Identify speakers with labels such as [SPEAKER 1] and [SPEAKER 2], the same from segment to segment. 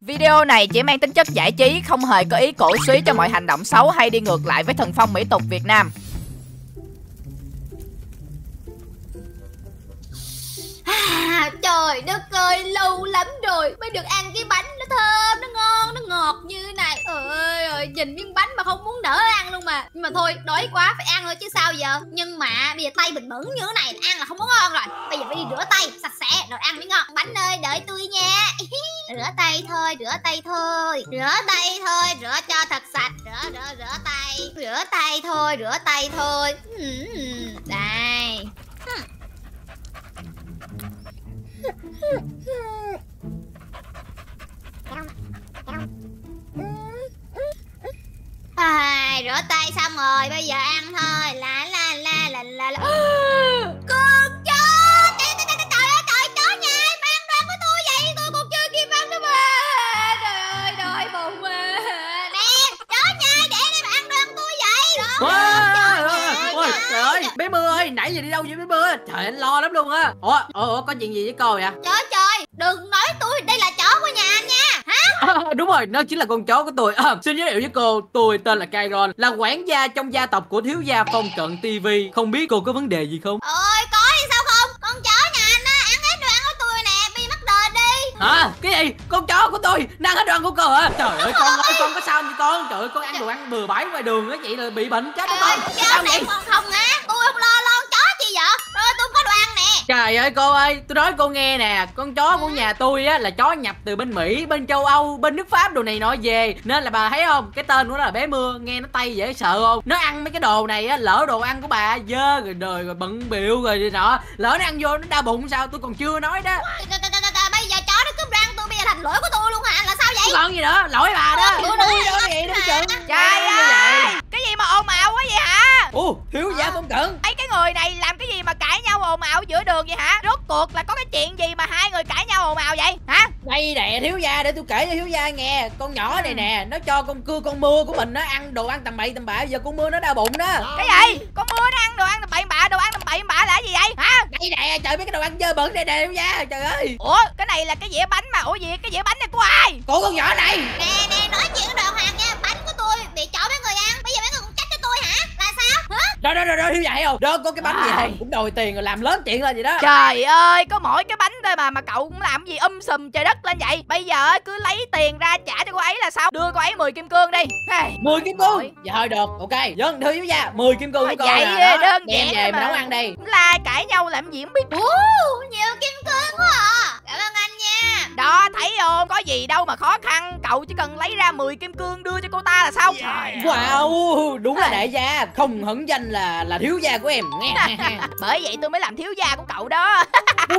[SPEAKER 1] Video này chỉ mang tính chất giải trí, không hề có ý cổ suý cho mọi hành động xấu hay đi ngược lại với thần phong mỹ tục Việt Nam.
[SPEAKER 2] Trời đất ơi, lâu lắm rồi mới được ăn cái bánh nó thơm, nó ngon, nó ngọt như thế này. Ơi, nhìn miếng bánh mà không muốn nỡ ăn luôn mà. Nhưng mà thôi, đói quá phải ăn thôi chứ sao giờ. Nhưng mà bây giờ tay mình bẩn như thế này, ăn là không có ngon rồi. Bây giờ phải đi rửa tay sạch sẽ rồi ăn mới ngon. Bánh ơi, đợi tôi nha. Rửa tay thôi, rửa tay thôi. Rửa tay thôi, rửa cho thật sạch. Rửa tay. Rửa tay thôi, rửa tay thôi. Đây. Rửa tay xong rồi, bây giờ ăn thôi. La. Con chó! Trời ơi, chó nhà em ăn đoan của tôi vậy, tôi còn chưa kịp ăn nữa mà. Trời ơi, đói bụng mà. Nè, chó nhà để đây mà ăn đoan của tôi vậy.
[SPEAKER 3] Ôi, trời ơi, bé Mưa ơi, nãy giờ đi đâu vậy bé Mưa? Trời, anh lo lắm luôn á. Ủa, có chuyện gì với cô vậy?
[SPEAKER 2] Trời, đừng nói tôi đây là chó của nhà anh nha. Hả?
[SPEAKER 3] Đúng rồi, nó chính là con chó của tôi. Xin giới thiệu với cô, tôi tên là Kairon, là quản gia trong gia tộc của thiếu gia Phong Cận TV. Không biết cô có vấn đề gì không?
[SPEAKER 2] Ôi, có thì sao không? Con chó nhà anh á, ăn hết đồ ăn của tôi nè, bây mắc đền đi.
[SPEAKER 3] Hả? Cái gì? Con chó của tôi nó ăn hết đồ ăn của cô hả? Trời ơi, con ơi, con có sao không vậy con? Trời ơi, con ăn đồ ăn bừa bãi ngoài đường á, vậy là bị bệnh chết đó con. Sao vậy?
[SPEAKER 2] Con không á, tôi không lo chó chi vậy? Rồi tôi không có đồ ăn nè.
[SPEAKER 3] Trời ơi cô ơi, tôi nói cô nghe nè, con chó của nhà tôi á là chó nhập từ bên Mỹ, bên châu Âu, bên nước Pháp đồ này nọ về. Nên là bà thấy không, cái tên của nó là bé Mưa, nghe nó tây dễ sợ không? Nó ăn mấy cái đồ này á, lỡ đồ ăn của bà dơ rồi đời rồi bận bịu rồi này nọ, lỡ nó ăn vô nó đau bụng sao tôi còn chưa nói đó.
[SPEAKER 2] Bây giờ chó nó cướp răng tôi, bây giờ thành lỗi của tôi luôn hả? Là sao vậy?
[SPEAKER 3] Còn gì nữa, lỗi bà đó.
[SPEAKER 2] Tôi nói
[SPEAKER 3] đó vậy đó chứ.
[SPEAKER 1] Trời ơi, cái gì mà ồn ào quá vậy hả?
[SPEAKER 3] Thiếu gia Phong Cận.
[SPEAKER 1] Ấy, cái người này làm cái gì mà cãi nhau ồn ào giữa đường vậy hả? Rốt cuộc là có cái chuyện gì mà hai người cãi nhau ồn ào vậy hả?
[SPEAKER 3] Đây nè thiếu gia, để tôi kể cho thiếu gia nghe. Con nhỏ này nè, nó cho con cưa con Mưa của mình nó ăn đồ ăn tầm bậy tầm bạ, giờ con Mưa nó đau bụng đó.
[SPEAKER 1] Cái gì? Con Mưa nó ăn đồ ăn tầm bậy bạ, đồ ăn tầm bậy bạ là cái gì vậy hả?
[SPEAKER 3] Đây nè, trời, mấy cái đồ ăn dơ bẩn đây nè thiếu gia, trời ơi.
[SPEAKER 1] Ủa, cái này là cái dĩa bánh mà. Ủa gì, cái dĩa bánh này của ai?
[SPEAKER 3] Của con nhỏ này.
[SPEAKER 2] Nè, nói chuyện cái đoạn hàng nha. Bánh của tôi bị chó mấy người ăn, bây giờ mấy người cũng trách cho tôi hả? Là sao? Hả?
[SPEAKER 3] Đó thiếu gia thấy không? Đó có cái bánh gì không? Cũng đòi tiền rồi làm lớn chuyện lên vậy đó.
[SPEAKER 1] Trời ơi, có mỗi cái bánh thôi mà cậu cũng làm gì sùm trời đất lên vậy? Bây giờ cứ lấy tiền ra trả cho cô ấy là sao? Đưa cô ấy 10 kim cương đi.
[SPEAKER 3] 10 kim cương. Dạ thôi được, ok. Dân thưa thiếu gia, 10 kim cương của con
[SPEAKER 1] vậy
[SPEAKER 3] nè.
[SPEAKER 1] đơn
[SPEAKER 3] đem
[SPEAKER 1] giản
[SPEAKER 3] về
[SPEAKER 1] mà
[SPEAKER 3] mà nấu ăn đi.
[SPEAKER 1] La cãi nhau làm gì không biết.
[SPEAKER 2] Nhiều kim cương quá à. Cảm ơn anh nha.
[SPEAKER 1] Đó, thấy không? Có gì đâu mà khó khăn. Cậu chỉ cần lấy ra 10 kim cương đưa cho cô ta là xong.
[SPEAKER 3] Wow, đúng là đại gia, không hững danh là thiếu gia của em nghe.
[SPEAKER 1] Bởi vậy tôi mới làm thiếu gia của cậu đó.
[SPEAKER 3] Đúng.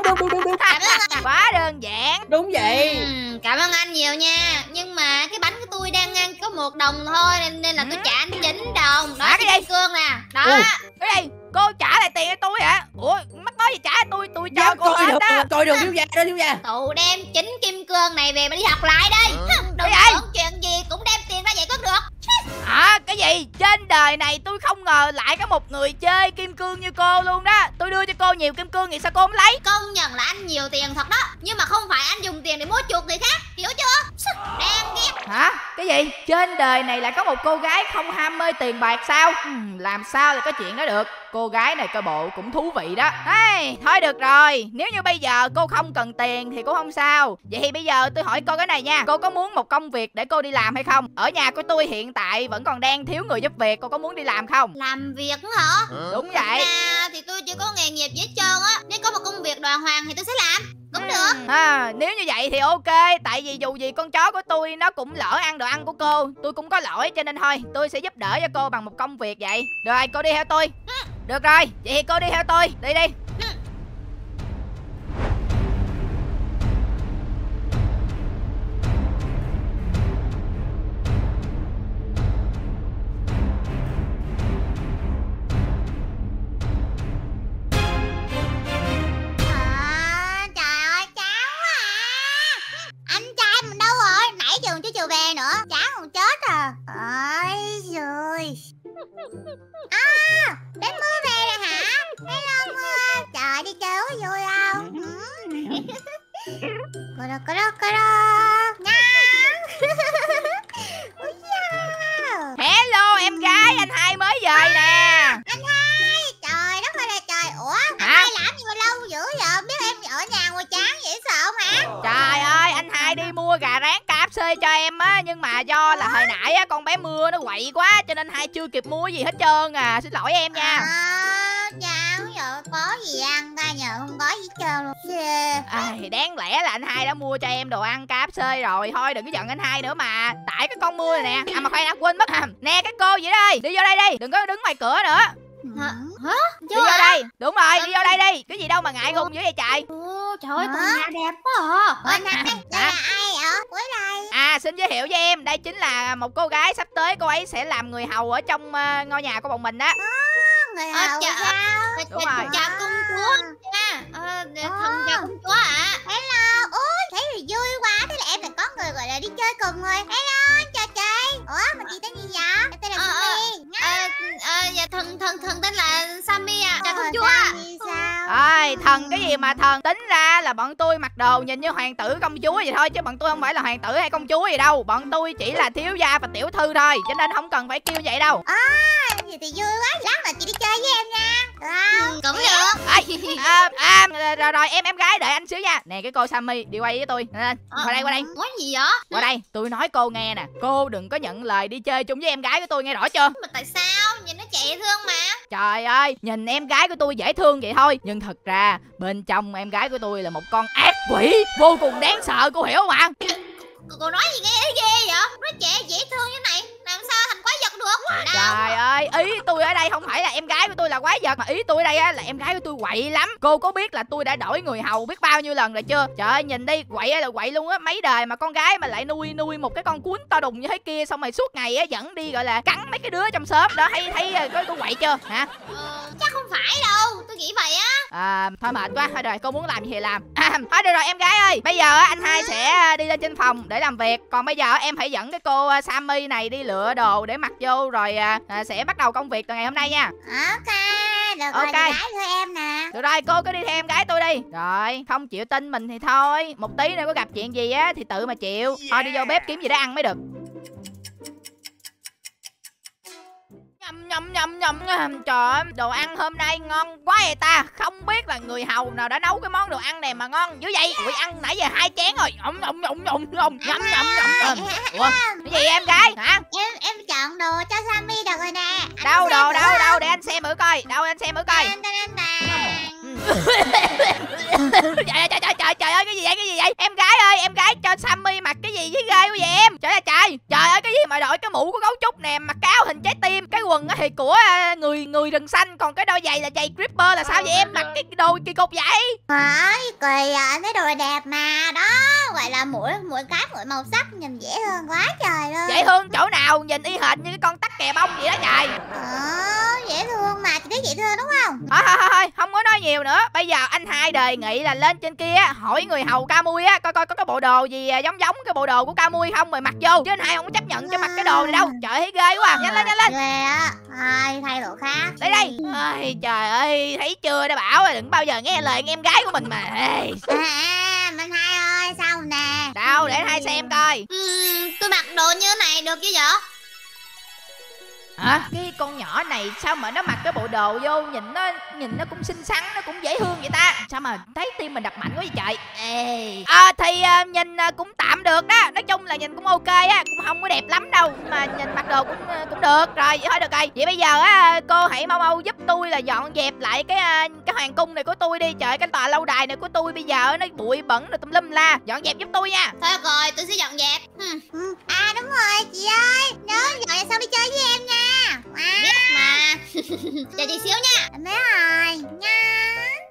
[SPEAKER 1] Quá đơn giản.
[SPEAKER 3] Đúng vậy.
[SPEAKER 2] Cảm ơn anh nhiều nha. Nhưng mà cái bánh của tôi đang ăn có 1 đồng thôi, nên là tôi trả anh 9 đồng. Đó,
[SPEAKER 1] cái gì?
[SPEAKER 2] cương nè. Đó.
[SPEAKER 1] Cái gì? Cô trả lại tiền cho tôi hả? Ủa, mắc nói gì trả tôi cho cô hết đó.
[SPEAKER 3] Coi được thiếu gia đó thiếu gia.
[SPEAKER 2] Tụ đem 9 kim cương này về mà đi học lại đây. Đừng tưởng chuyện gì cũng đem tiền ra vậy có được.
[SPEAKER 1] Hả? Cái gì? Trên đời này tôi không ngờ lại có một người chơi kim cương như cô luôn đó. Tôi đưa cho cô nhiều kim cương thì sao cô không lấy?
[SPEAKER 2] Công nhận là anh nhiều tiền thật đó. Nhưng mà không phải anh dùng tiền để mua chuộc người khác, hiểu chưa? Đang ghét.
[SPEAKER 1] Hả? Cái gì? Trên đời này lại có một cô gái không ham mê tiền bạc sao? Làm sao lại có chuyện đó được? Cô gái này coi bộ cũng thú vị đó. Thôi được rồi, nếu như bây giờ cô không cần tiền thì cũng không sao. Vậy thì bây giờ tôi hỏi cô cái này nha. Cô có muốn một công việc để cô đi làm hay không? Ở nhà của tôi hiện tại vẫn còn đang thiếu người giúp việc. Cô có muốn đi làm không?
[SPEAKER 2] Làm việc hả?
[SPEAKER 1] Đúng vậy.
[SPEAKER 2] Thì tôi chưa có nghề nghiệp gì hết trơn á. Nếu có một công việc đàng hoàng thì tôi sẽ làm. Cũng được.
[SPEAKER 1] Nếu như vậy thì ok. Tại vì dù gì con chó của tôi nó cũng lỡ ăn đồ ăn của cô. Tôi cũng có lỗi cho nên thôi tôi sẽ giúp đỡ cho cô bằng một công việc vậy. Rồi cô đi theo tôi. Được rồi, vậy thì cô đi theo tôi. Đi đi.
[SPEAKER 2] Trời ơi, cháu à. Anh trai mình đâu rồi? Nãy giờ chứ chưa về nữa. Cháu còn chết à. Ôi rồi. Bé Mưa về rồi hả? Hello Mưa. Trời, đi chơi có vui không? Cờ đó. Nha.
[SPEAKER 1] mua gà rán KFC cho em á, nhưng mà do là hồi nãy á con bé Mưa nó quậy quá cho nên hai chưa kịp mua gì hết trơn à. Xin lỗi em nha.
[SPEAKER 2] Dạ giờ có gì ăn ta nhờ, không có gì trơn luôn.
[SPEAKER 1] Đáng lẽ là anh hai đã mua cho em đồ ăn KFC rồi. Thôi đừng có giận anh hai nữa mà. Tại cái con Mưa này nè. Mà khoan đã, quên mất. Nè cái cô vậy đây, đi vô đây đi, đừng có đứng ngoài cửa nữa.
[SPEAKER 2] Hả?
[SPEAKER 1] Đi vô đây. Đúng rồi, đi vô đây đi. Cái gì đâu mà ngại ngùng dữ vậy trời.
[SPEAKER 2] Trời ơi, con nhà đẹp quá à. Đây là ai ở cuối đây?
[SPEAKER 1] Xin giới thiệu với em, đây chính là một cô gái sắp tới cô ấy sẽ làm người hầu ở trong ngôi nhà của bọn mình đó.
[SPEAKER 2] Người hầu sao?
[SPEAKER 1] Đúng rồi.
[SPEAKER 2] Chào công chúa nha. Thần chào công chúa ạ. Hello. Ôi, thế thì vui quá. Thế là em lại có người gọi là đi chơi cùng rồi. Hello, chào chị. Ủa, mà chị tên gì vậy? Em tên là Sammy. Dạ thần tên là Sammy ạ. Chào công chúa.
[SPEAKER 1] Thần cái gì mà thần, tính ra là bọn tôi mặc đồ nhìn như hoàng tử công chúa vậy thôi, chứ bọn tôi không phải là hoàng tử hay công chúa gì đâu. Bọn tôi chỉ là thiếu gia và tiểu thư thôi, cho nên không cần phải kêu vậy đâu.
[SPEAKER 2] Vậy thì vui quá. Lát là chị đi chơi với em nha. Cũng được.
[SPEAKER 1] Rồi em gái đợi anh xíu nha. Nè cái cô Sammy đi quay với tôi. Qua đây.
[SPEAKER 2] Nói gì vậy?
[SPEAKER 1] Qua đây, tôi nói cô nghe nè, cô đừng có nhận lời đi chơi chung với em gái của tôi, nghe rõ chưa?
[SPEAKER 2] Mà tại sao? Nhìn nó dễ thương mà.
[SPEAKER 1] Trời ơi, nhìn em gái của tôi dễ thương vậy thôi, nhưng thật ra bên trong em gái của tôi là một con ác quỷ vô cùng đáng sợ, cô hiểu không ạ?
[SPEAKER 2] Cô nói gì nghe ghê vậy? Nó dễ thương như này, làm sao thành quái vật được?
[SPEAKER 1] Trời ơi, ý tôi ở đây không phải là em gái của tôi là quái vật, mà ý tôi ở đây á là em gái của tôi quậy lắm. Cô có biết là tôi đã đổi người hầu biết bao nhiêu lần rồi chưa? Trời ơi, nhìn đi, quậy là quậy luôn á. Mấy đời mà con gái mà lại nuôi một cái con cún to đùng như thế kia, xong rồi suốt ngày á dẫn đi gọi là cắn mấy cái đứa trong xóm đó, thấy cô quậy chưa hả?
[SPEAKER 2] Chắc không phải đâu, tôi nghĩ vậy á.
[SPEAKER 1] Thôi mệt quá, thôi rồi, cô muốn làm gì thì làm. Thôi được rồi em gái ơi, bây giờ á anh hai sẽ đi lên trên phòng để làm việc, còn bây giờ em phải dẫn cái cô Sammy này đi lựa đồ để mặc vô rồi sẽ bắt đầu công việc từ ngày hôm nay nha.
[SPEAKER 2] Ok, được rồi, gái thôi em nè.
[SPEAKER 1] Được rồi, cô cứ đi theo em gái tôi đi. Rồi, không chịu tin mình thì thôi, một tí nữa có gặp chuyện gì á thì tự mà chịu. Thôi đi vô bếp kiếm gì để ăn mới được. Nhầm. Trời ơi, đồ ăn hôm nay ngon quá vậy ta. Không biết là người hầu nào đã nấu cái món đồ ăn này mà ngon dữ vậy. Ui, ăn nãy giờ 2 chén rồi. Nhầm. Ủa, cái gì em gái hả?
[SPEAKER 2] Em chọn đồ cho Sammy được rồi nè.
[SPEAKER 1] Đâu để anh xem thử coi. Trời ơi, cái gì vậy? Em gái cho Sammy mặc cái gì với ghê quá vậy em? Trời ơi, cái gì mà đội cái mũ của gấu trúc nè, mặc cái áo hình trái tim, cái quần thì của người rừng xanh, còn cái đôi giày là giày Creeper là sao vậy em? Mặc cái đồ kỳ cục vậy?
[SPEAKER 2] Kỳ à, thấy đồ đẹp mà. Đó, gọi là mỗi màu sắc nhìn dễ thương quá trời luôn.
[SPEAKER 1] Dễ thương chỗ nào, nhìn y hệt như cái con tắc kè bông vậy đó trời.
[SPEAKER 2] Dễ thương mà, chị thấy dễ thương đúng không?
[SPEAKER 1] Thôi, không có nói nhiều nữa. Bây giờ anh hai đề nghị là lên trên kia hỏi người hầu Camui á, coi có cái bộ đồ gì giống cái bộ đồ của Camui không rồi mặc vô, chứ anh hai không có chấp nhận cho mặc cái đồ này đâu. Trời thấy ghê quá. Nhanh lên.
[SPEAKER 2] Ghê á. Thay đồ khác.
[SPEAKER 1] Đây. Trời ơi, thấy chưa, đã bảo rồi đừng bao giờ nghe lời em gái của mình mà.
[SPEAKER 2] Anh hai ơi, sao nè?
[SPEAKER 1] Đâu, để anh hai xem coi.
[SPEAKER 2] Tôi mặc đồ như thế này được chứ vậy?
[SPEAKER 1] Hả? Cái con nhỏ này sao mà nó mặc cái bộ đồ vô nhìn nó cũng xinh xắn, nó cũng dễ thương vậy ta? Sao mà thấy tim mình đập mạnh quá vậy trời? Thì nhìn cũng tạm được đó. Nói chung là nhìn cũng ok á, cũng không có đẹp lắm đâu, mà nhìn mặc đồ cũng được. Rồi vậy thôi được rồi. Vậy bây giờ á cô hãy mau giúp tôi là dọn dẹp lại cái hoàng cung này của tôi đi. Trời, cái tòa lâu đài này của tôi bây giờ nó bụi bẩn rồi tùm lum la. Dọn dẹp giúp tôi nha.
[SPEAKER 2] Thôi rồi, tôi sẽ dọn dẹp. Đúng rồi chị ơi, nhớ dọn dẹp xong đi chơi với em nha. Biết mà. Chờ chị xíu nha. Em biết rồi nha.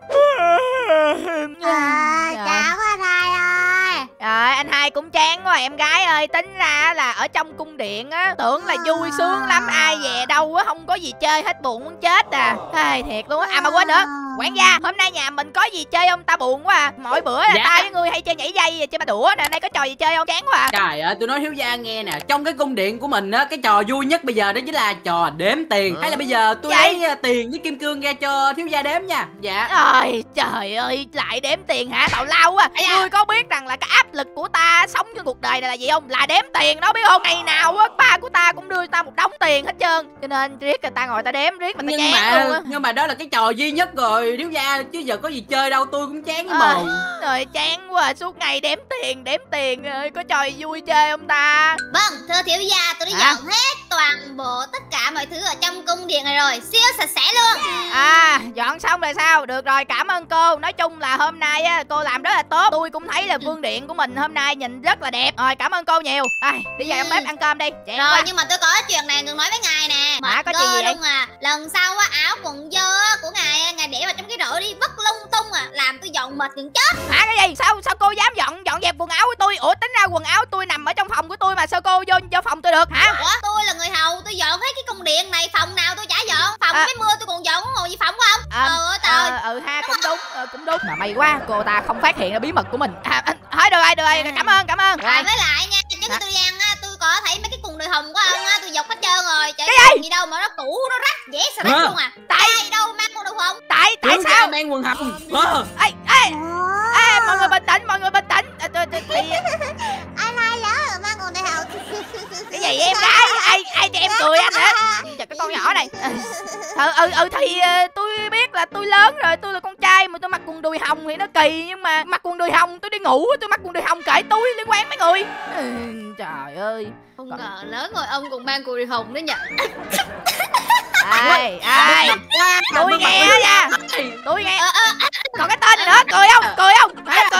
[SPEAKER 2] Chào anh hai ơi.
[SPEAKER 1] Trời, anh hai cũng chán quá em gái ơi. Tính ra là ở trong cung điện á, tưởng là vui sướng lắm, ai về đâu á không có gì chơi hết, buồn muốn chết à. Thiệt luôn á. Mà quên nữa, quản gia, hôm nay nhà mình có gì chơi không? Ta buồn quá à. Mỗi bữa là tao với ngươi hay chơi nhảy dây, chơi ba đũa nè, nay có trò gì chơi không? Chán quá à.
[SPEAKER 3] Trời ơi, tôi nói thiếu gia nghe nè, trong cái cung điện của mình á, cái trò vui nhất bây giờ đó chính là trò đếm tiền. Hay là bây giờ tôi lấy tiền với kim cương ra cho thiếu gia đếm nha. Dạ.
[SPEAKER 1] Trời ơi, lại đếm tiền hả? Tào lao quá. Ngươi có biết rằng là cái áp lực của ta sống trên cuộc đời đời này là gì không? Là đếm tiền đó biết không? Ngày nào á ba của ta cũng đưa ta một đống tiền hết trơn. Cho nên riết người ta ngồi ta đếm riết mà ta chán luôn á.
[SPEAKER 3] Nhưng mà đó là cái trò duy nhất rồi Thiếu Gia, chứ giờ có gì chơi đâu, tôi cũng chán với mồm.
[SPEAKER 1] Rồi chán quá, suốt ngày đếm tiền ơi, có trò gì vui chơi không ta?
[SPEAKER 2] Vâng, thưa thiếu gia, tôi đã dọn hết toàn bộ tất cả mọi thứ ở trong cung điện này rồi, siêu sạch sẽ luôn.
[SPEAKER 1] Dọn xong rồi sao? Được rồi, cảm ơn cô. Nói chung là hôm nay á cô làm rất là tốt. Tôi cũng thấy là vương điện của mình hôm nay nhìn rất là đẹp. Rồi cảm ơn cô nhiều. Đi vào bếp ăn cơm đi.
[SPEAKER 2] Rồi
[SPEAKER 1] quá.
[SPEAKER 2] nhưng mà tôi có chuyện này cần nói với ngài nè.
[SPEAKER 1] Có chuyện gì vậy?
[SPEAKER 2] Luôn à. Lần sau á, áo quần dơ của ngài ngài để vào trong cái rổ đi, vứt lung tung làm tôi dọn mệt gần chết.
[SPEAKER 1] Cái gì? Sao cô dám dọn dẹp quần áo của tôi? Ủa tính ra quần áo tôi nằm ở trong phòng của tôi mà sao cô vô phòng tôi được hả?
[SPEAKER 2] Ủa, tôi là người hầu, tôi dọn hết cái cung điện này, phòng nào tôi chả dọn. Phòng cái mưa tôi còn dọn, có ngồi gì phòng không?
[SPEAKER 1] Cũng đúng. Mà may quá cô ta không phát hiện ra bí mật của mình. Thôi được rồi, cảm ơn.
[SPEAKER 2] Với lại nha, trước khi tôi đi ăn á, tôi có thấy mấy cái quần đùi hồng của ông á, tôi dọc hết trơn rồi. Trời
[SPEAKER 1] cái
[SPEAKER 2] gì đâu mà nó cũ, nó rách, dễ sợ rách luôn à. Tại đâu mang quần đùi hồng?
[SPEAKER 1] Tại sao
[SPEAKER 3] mang quần hồng?
[SPEAKER 1] Mọi người bình tĩnh.
[SPEAKER 2] Ai lỡ mang quần đùi hồng?
[SPEAKER 1] Cái gì em gái? Ai cho em cười anh hả? Trời, cái con nhỏ này. Thì tôi biết là tôi lớn rồi, tôi là con trai mà tôi mặc quần đùi hồng thì nó kỳ, nhưng mà mặc quần đùi hồng tôi đi ngủ tôi mặc quần đùi hồng kệ tôi, liên quan mấy người. Trời ơi,
[SPEAKER 2] không ngờ lớn rồi ông còn mang quần đùi hồng nữa nhỉ.
[SPEAKER 1] ai tôi nghe nha, tôi nghe. Còn cái tên này nữa, cười không? Cười lỗi.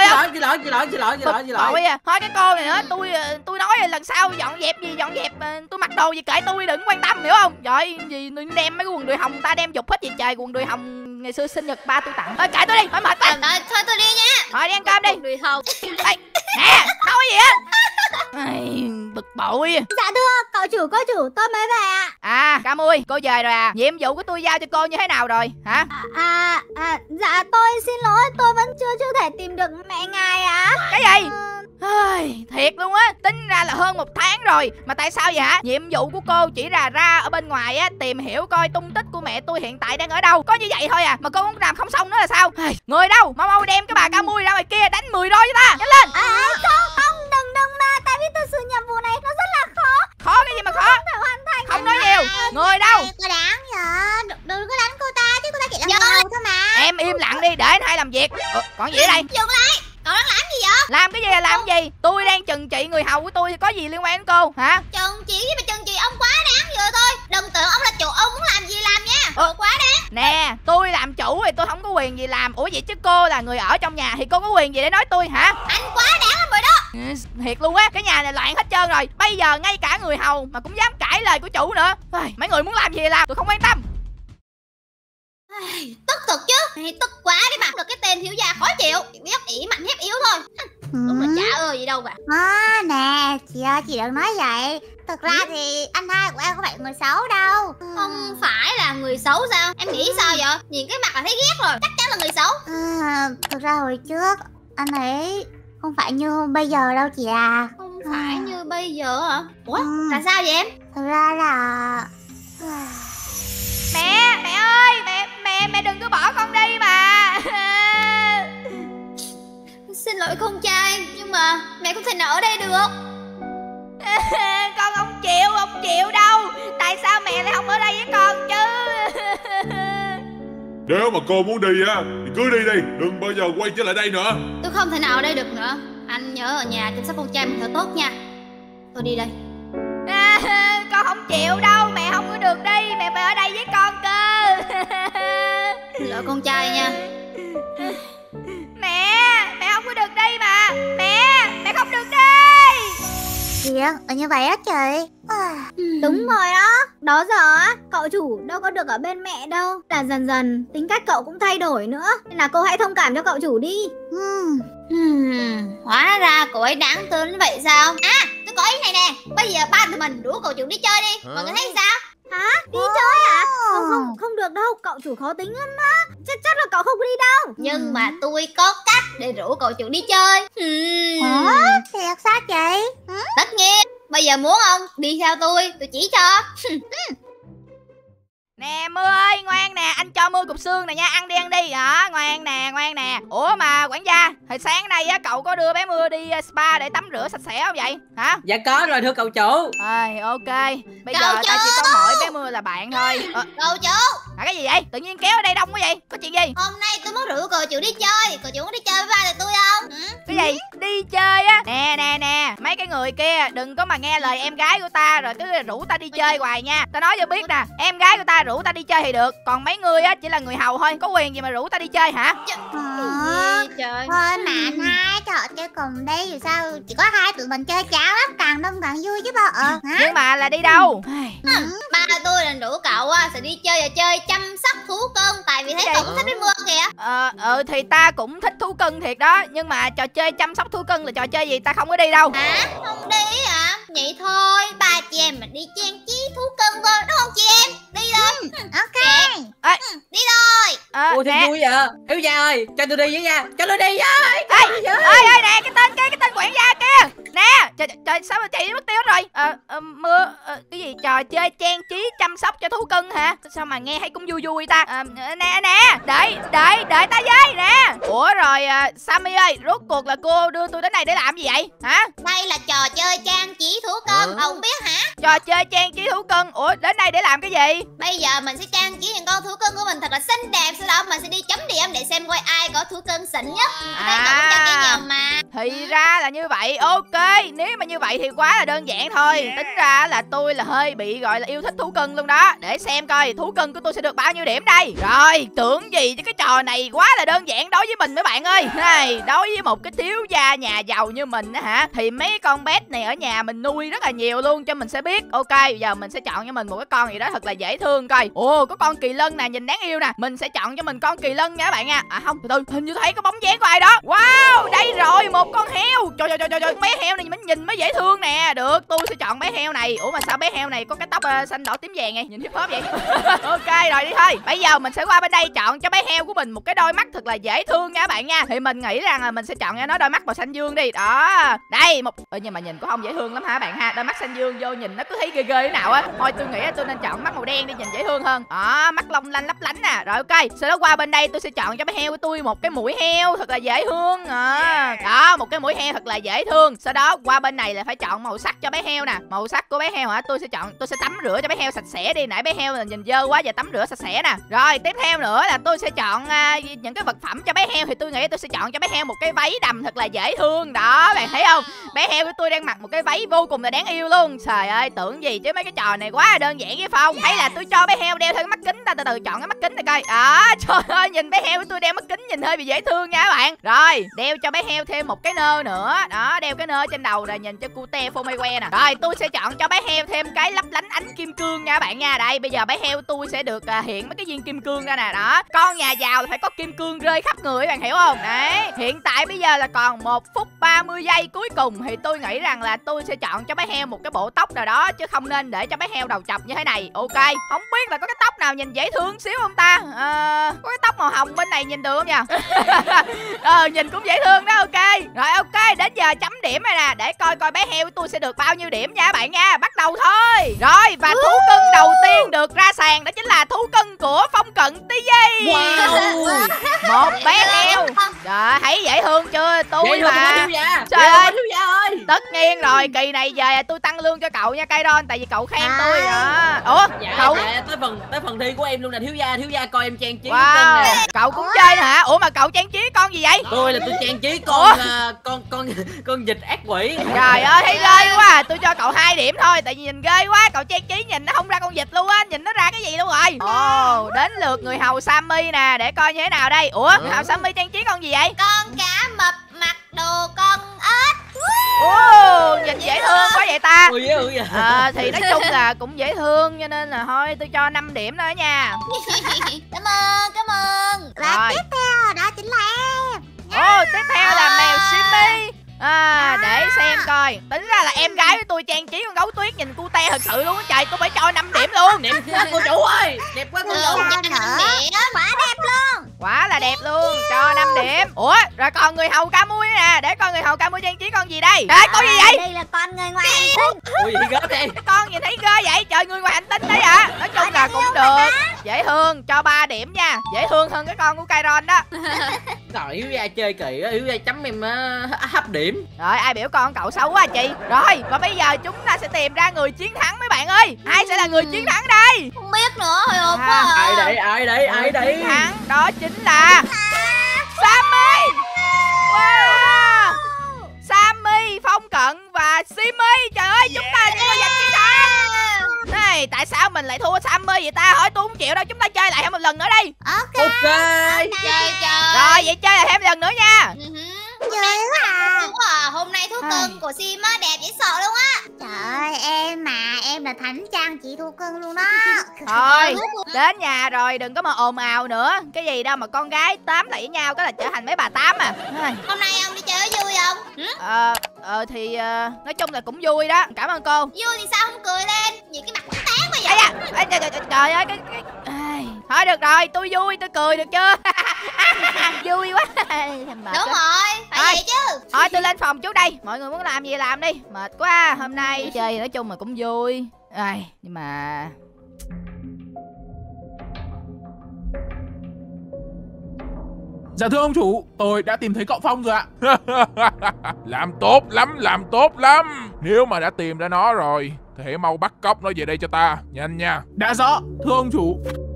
[SPEAKER 1] Thôi cái cô này nữa, tôi nói là lần sau dọn dẹp tôi mặc đồ gì kệ tôi, đừng quan tâm, hiểu không? Trời gì đem mấy cái quần đùi hồng ta đem dục hết gì trời, quần đùi hồng ngày xưa sinh nhật ba tôi tặng. Thôi kệ tôi đi, thôi mệt quá.
[SPEAKER 2] Thôi tôi đi nha.
[SPEAKER 1] Thôi đi ăn cơm đi.
[SPEAKER 2] Quần đùi hồng.
[SPEAKER 1] Nè, nói gì á? Bực bội.
[SPEAKER 2] Dạ thưa cậu chủ, cô chủ, tôi mới về ạ.
[SPEAKER 1] Ca Mui, cô về rồi à? Nhiệm vụ của tôi giao cho cô như thế nào rồi hả?
[SPEAKER 2] Dạ tôi xin lỗi, tôi vẫn chưa thể tìm được mẹ ngài ạ.
[SPEAKER 1] Cái gì? Thiệt luôn á, tính ra là hơn 1 tháng rồi mà tại sao vậy hả? Nhiệm vụ của cô chỉ là ra ở bên ngoài á, tìm hiểu coi tung tích của mẹ tôi hiện tại đang ở đâu, có như vậy thôi à, mà cô cũng làm không xong nữa là sao? Người đâu, mau đem cái bà Ca Mui ra ngoài kia đánh 10 đôi với ta, nhanh lên.
[SPEAKER 2] Không, đừng mà, tại vì tôi sự nhiệm vụ này nó rất là khó.
[SPEAKER 1] Khó cái gì mà khó? Không nói nhiều. Người đâu?
[SPEAKER 2] Cô đáng vậy, đừng có đánh cô ta chứ, cô ta chỉ là người hầu thôi mà.
[SPEAKER 1] Em im lặng đi để anh hai làm việc. Còn gì ở đây?
[SPEAKER 2] Dừng lại, cậu đang làm gì vậy?
[SPEAKER 1] Làm cái gì là làm gì? Tôi đang trừng trị người hầu của tôi thì có gì liên quan đến cô hả?
[SPEAKER 2] Trừng trị với mà trừng trị ông quá đáng vừa thôi. Đừng tưởng ông là chủ, ông muốn làm gì làm nha. Quá đáng.
[SPEAKER 1] Nè, tôi làm chủ thì tôi không có quyền gì làm. Ủa vậy chứ cô là người ở trong nhà thì cô có quyền gì để nói tôi hả?
[SPEAKER 2] Anh quá đáng lắm rồi đó.
[SPEAKER 1] Thiệt luôn á, cái nhà này loạn hết trơn rồi. Bây giờ ngay cả người hầu mà cũng dám cãi lời của chủ nữa. Mấy người muốn làm gì làm, tôi không quan tâm.
[SPEAKER 2] Tức thật chứ, tức quá đi mà. Được cái tên thiếu gia khó chịu, biết ỷ mạnh hiếp yếu thôi. Đúng là chả ơi gì đâu mà.
[SPEAKER 4] Nè, chị ơi, chị đừng nói vậy. Thực ra thì anh hai của em không phải người xấu đâu.
[SPEAKER 2] Không phải là người xấu sao? Em nghĩ sao vậy? Nhìn cái mặt là thấy ghét rồi, chắc chắn là người xấu.
[SPEAKER 4] Thực ra hồi trước anh ấy không phải như bây giờ đâu chị à.
[SPEAKER 2] Không phải như bây giờ hả? Ủa, là sao vậy em?
[SPEAKER 4] Thực ra là...
[SPEAKER 1] Mẹ ơi, mẹ đừng có bỏ con đi mà.
[SPEAKER 2] Xin lỗi con trai, nhưng mà mẹ không thể nào ở đây được.
[SPEAKER 1] Con không chịu đâu. Tại sao mẹ lại không ở đây với con chứ?
[SPEAKER 5] Nếu mà cô muốn đi á thì cứ đi đi, đừng bao giờ quay trở lại đây nữa.
[SPEAKER 2] Tôi không thể nào ở đây được nữa. Anh nhớ ở nhà chăm sóc con trai mình thật tốt nha. Tôi đi đây.
[SPEAKER 1] Con không chịu đâu, mẹ không có được đi, mẹ phải ở đây với con cơ.
[SPEAKER 2] Xin lỗi con trai nha.
[SPEAKER 1] Mẹ không có được đi mà. Mẹ không được đi.
[SPEAKER 4] Kìa, như vậy á chị.
[SPEAKER 2] Đúng rồi đó. Đó giờ á, cậu chủ đâu có được ở bên mẹ đâu. Là dần dần tính cách cậu cũng thay đổi nữa, nên là cô hãy thông cảm cho cậu chủ đi. Hóa ra cô ấy đáng thương như vậy sao? Tôi có ý này nè. Bây giờ ba tụi mình rủ cậu chủ đi chơi đi. Mọi người thấy sao? Hả? Đi chơi hả? Không được đâu, cậu chủ khó tính lắm đó. Chắc là cậu không đi đâu. Nhưng mà tôi có cách để rủ cậu chủ đi chơi.
[SPEAKER 4] Thiệt sao chị?
[SPEAKER 2] Tất nhiên. Bây giờ muốn không? Đi theo tôi chỉ cho.
[SPEAKER 1] Nè Mưa ơi, ngoan nè, anh cho Mưa cục xương này nha, ăn đi. Đó, ngoan nè. Ủa mà quản gia, hồi sáng nay á cậu có đưa bé Mưa đi spa để tắm rửa sạch sẽ không vậy? Hả?
[SPEAKER 3] Dạ có rồi thưa cậu chủ.
[SPEAKER 1] Ok. Bây
[SPEAKER 2] Cậu
[SPEAKER 1] giờ
[SPEAKER 2] chủ!
[SPEAKER 1] ta chỉ có mỗi bé Mưa là bạn thôi.
[SPEAKER 2] Cậu chủ,
[SPEAKER 1] Cái gì vậy? Tự nhiên kéo ở đây đông quá vậy? Có chuyện gì?
[SPEAKER 2] hôm nay tôi muốn rủ cậu chủ đi chơi. Cậu chủ có đi chơi với ba tụi tôi không?
[SPEAKER 1] Cái gì? Đi chơi á? Nè, mấy cái người kia đừng có mà nghe lời em gái của ta rồi cứ rủ ta đi chơi hoài nha. Ta nói cho biết nè, em gái của ta rủ ta đi chơi thì được, còn mấy người á chỉ là người hầu thôi, có quyền gì mà rủ ta đi chơi hả?
[SPEAKER 2] Trời.
[SPEAKER 4] Thôi mà anh hai trò chơi cùng đi. Dù sao chỉ có hai tụi mình chơi cháo lắm, càng đông càng vui chứ bộ. Hả?
[SPEAKER 1] Nhưng mà là đi đâu?
[SPEAKER 2] Ba tôi định rủ cậu sẽ đi chơi và chơi chăm sóc thú cưng. Tại vì thấy cậu cũng thích đi mưa kìa.
[SPEAKER 1] Thì ta cũng thích thú cưng thiệt đó, nhưng mà trò chơi chăm sóc thú cưng là trò chơi gì ta không có đi đâu.
[SPEAKER 2] Hả? Không đi hả? Vậy thôi, ba chị em mình đi trang trí thú cưng thôi, đúng không chị em? Đi thôi.
[SPEAKER 4] Ok.
[SPEAKER 2] Đi thôi.
[SPEAKER 3] Ôi thì vui vậy. Thiếu gia ơi, cho tôi đi với nha. Cho tôi đi với.
[SPEAKER 1] Ơi nè, cái tên quản gia kia nè. Trời sao mà chạy mất tiêu rồi? Mưa cái gì trò chơi trang trí chăm sóc cho thú cưng hả? Sao mà nghe hay cũng vui ta? Nè đợi ta với nè. Ủa rồi Sammy ơi, rốt cuộc là cô đưa tôi đến đây để làm gì vậy hả?
[SPEAKER 2] Đây là trò chơi trang trí thú cưng, không biết hả?
[SPEAKER 1] Trò chơi trang trí thú cưng. Ủa đến đây để làm cái gì?
[SPEAKER 2] Bây giờ mình sẽ trang trí những con thú cưng của mình thật là xinh đẹp. Sau đó mình sẽ đi chấm điểm để xem coi ai có thú cưng xịn nhất. Đây cậu cũng trang trí nhiều mà.
[SPEAKER 1] Thì ra là như vậy. Ok, nếu mà như vậy thì quá là đơn giản thôi. Tính ra là tôi là hơi bị gọi là yêu thích thú cưng luôn đó. Để xem coi thú cưng của tôi sẽ được bao nhiêu điểm đây. Rồi, tưởng gì chứ cái trò này quá là đơn giản đối với mình mấy bạn ơi. Này, đối với một cái thiếu gia nhà giàu như mình á hả, thì mấy con pet này ở nhà mình nuôi rất là nhiều luôn, cho mình sẽ biết. Ok, giờ mình sẽ chọn cho mình một cái con gì đó thật là dễ thương coi. Ồ, có con kỳ lân nè, nhìn đáng yêu nè. Mình sẽ chọn cho mình con kỳ lân nha các bạn nha. Không, từ từ, hình như thấy có bóng dáng của ai đó. Wow, đây rồi, một con heo. Trời, bé heo này mình nhìn mới dễ thương nè. Được, tôi sẽ chọn bé heo này. Ủa mà sao bé heo này có cái tóc xanh đỏ tím vàng này, nhìn hip hop vậy. Ok rồi, đi thôi. Bây giờ mình sẽ qua bên đây chọn cho bé heo của mình một cái đôi mắt thật là dễ thương nha các bạn nha. Thì mình nghĩ rằng là mình sẽ chọn cho nó đôi mắt màu xanh dương đi. Đó, đây một nhưng mà nhìn cũng không dễ thương lắm hả bạn ha. Đôi mắt xanh dương vô nhìn nó cứ thấy ghê thế nào á. Thôi tôi nghĩ là tôi nên chọn mắt màu đen đi, nhìn dễ thương hơn. Đó, mắt long lanh lấp lánh nè. Rồi ok, sau đó qua bên đây tôi sẽ chọn cho bé heo của tôi một cái mũi heo thật là dễ thương. Đó, một cái mũi heo thật là dễ thương. Sau đó qua bên này là phải chọn màu sắc cho bé heo nè. Màu sắc của bé heo hả? Tôi sẽ tắm rửa cho bé heo sạch sẽ đi. Nãy bé heo là nhìn dơ quá, giờ tắm rửa sạch sẽ nè. Rồi tiếp theo nữa là tôi sẽ chọn những cái vật phẩm cho bé heo. Thì tôi nghĩ tôi sẽ chọn cho bé heo một cái váy đầm thật là dễ thương. Đó, bạn thấy không? Bé heo của tôi đang mặc một cái váy vô cùng là đáng yêu luôn. Trời ơi, tưởng gì chứ mấy cái trò này quá là đơn giản với Phong. Hay là tôi cho bé heo đeo thêm cái mắt kính ta, từ từ chọn cái mắt kính này coi. Đó, trời ơi, nhìn bé heo của tôi đeo mắt kính nhìn hơi bị dễ thương nha các bạn. Rồi, đeo cho bé heo thêm một cái nơ nữa. Đó, đeo cái nơ trên đầu rồi nhìn cho cute phô mây que nè. Rồi, tôi sẽ chọn cho bé heo thêm cái lấp lánh ánh kim cương nha các bạn nha. Đây, bây giờ bé heo tôi sẽ được hiện mấy cái viên kim cương ra nè. Đó, con nhà giàu phải có kim cương rơi khắp người, các bạn hiểu không? Đấy, hiện tại bây giờ là còn 1 phút 30 giây cuối cùng thì tôi nghĩ rằng là tôi sẽ chọn cho bé heo một cái bộ tóc nào đó, chứ không nên để cho bé heo đầu chọc như thế này. Ok, không biết là có cái tóc nào nhìn dễ thương xíu không ta? Có cái tóc màu hồng bên này nhìn được không nha? Nhìn cũng dễ thương đó. Ok rồi, ok, đến giờ chấm điểm này nè, để coi bé heo của tôi sẽ được bao nhiêu điểm nha các bạn nha. Bắt đầu thôi. Rồi, và thú cưng đầu tiên được ra sàn đó chính là thú cưng của Phong Cận TV.
[SPEAKER 3] Wow.
[SPEAKER 1] Một bé heo. Trời, thấy dễ thương chưa? Tôi mà.
[SPEAKER 3] Trời ơi,
[SPEAKER 1] tất nhiên rồi, kỳ này về tôi tăng lương cho cậu nha Kairon, tại vì cậu khen tôi đó. Ủa, cậu
[SPEAKER 3] tới phần thi của em luôn nè thiếu gia coi em trang trí
[SPEAKER 1] wow. Nè. Cậu cũng chơi hả? Ủa mà cậu trang trí con gì vậy?
[SPEAKER 3] Tôi trang trí con vịt ác quỷ.
[SPEAKER 1] Trời ơi, thấy ghê quá. Tôi cho cậu 2 điểm thôi, tại vì nhìn ghê quá. Cậu trang trí nhìn nó không ra con vịt luôn á, nhìn nó ra cái gì luôn rồi. Ồ, đến lượt người hầu Sammy nè, để coi như thế nào đây. Ủa, người hầu Sammy trang trí con gì vậy?
[SPEAKER 2] Con cá mập mặc đồ con ếch.
[SPEAKER 1] Ồ, nhìn dễ thương quá vậy ta. Thì nói chung là cũng dễ thương, cho nên là thôi tôi cho 5 điểm nữa nha.
[SPEAKER 2] Cảm ơn.
[SPEAKER 4] Và tiếp theo đó chính là em.
[SPEAKER 1] Ồ, tiếp theo là mèo Simmy. Để xem coi. Tính ra là em gái của tôi trang trí con gấu tuyết nhìn cute thật sự luôn á trời. Tôi phải cho 5 điểm luôn.
[SPEAKER 3] Đẹp quá cô chủ ơi. Đẹp quá cô chủ.
[SPEAKER 4] Quá đẹp luôn.
[SPEAKER 1] Quá là đẹp luôn, cho 5 điểm. Ủa, rồi còn người hầu ca mui nè. Để coi người hầu ca mui trang trí con gì đây. Ê, con gì vậy?
[SPEAKER 4] Đây là con người ngoài hành tinh.
[SPEAKER 3] Ui gì gớm đi.
[SPEAKER 1] Cái con nhìn thấy ghê vậy. Trời, người ngoài hành tinh đấy à. Nói chung là cũng được. Dễ thương, cho 3 điểm nha. Dễ thương hơn cái con của Kairon đó.
[SPEAKER 3] Rồi Hiếu Gia chơi kỳ á, Hiếu Gia chấm em hấp điểm.
[SPEAKER 1] Rồi, ai biểu con cậu xấu quá chị. Rồi, và bây giờ chúng ta sẽ tìm ra người chiến thắng mấy bạn ơi. Ai sẽ là người chiến thắng đây?
[SPEAKER 2] Không biết nữa, hồi hộp quá à.
[SPEAKER 3] Ai đấy?
[SPEAKER 1] Chiến thắng đó chính là Sammy. Wow, Sammy, Phong Cận và Simmy. Trời ơi, chúng ta sẽ có giành chiến thắng. Này, tại sao mình lại thua Sammy vậy ta? Hỏi tôi không chịu đâu, chúng ta chơi lại thêm một lần nữa đi.
[SPEAKER 3] Ok.
[SPEAKER 2] Chơi.
[SPEAKER 1] Rồi, vậy chơi lại thêm lần nữa nha.
[SPEAKER 4] Chơi quá à.
[SPEAKER 2] Đúng à, hôm nay thú cưng của Sim á đẹp dễ sợ luôn á.
[SPEAKER 4] Trời ơi, em là thánh trang chị thú cưng luôn đó.
[SPEAKER 1] Thôi, đến nhà rồi đừng có mà ồn ào nữa. Cái gì đâu mà con gái tám lại với nhau cái là trở thành mấy bà tám à.
[SPEAKER 2] Hôm nay ông đi chơi có vui không?
[SPEAKER 1] Thì nói chung là cũng vui đó. Cảm ơn cô.
[SPEAKER 2] Vui thì sao không cười lên? Nhìn cái mặt cũng tán quá
[SPEAKER 1] Ây
[SPEAKER 2] vậy.
[SPEAKER 1] da, trời ơi ai, thôi được rồi, tôi vui, tôi cười được chưa? Vui quá.
[SPEAKER 2] Đúng rồi, phải vậy chứ.
[SPEAKER 1] Thôi tôi lên phòng trước đây. Mọi người muốn làm gì làm đi. Mệt quá, hôm nay chơi nói chung là cũng vui. Ai, nhưng mà
[SPEAKER 6] Dạ thưa ông chủ, tôi đã tìm thấy cậu Phong rồi ạ.
[SPEAKER 5] Làm tốt lắm. Nếu mà đã tìm ra nó rồi thì hãy mau bắt cóc nó về đây cho ta. Nhanh nha.
[SPEAKER 6] Đã rõ, thưa ông chủ.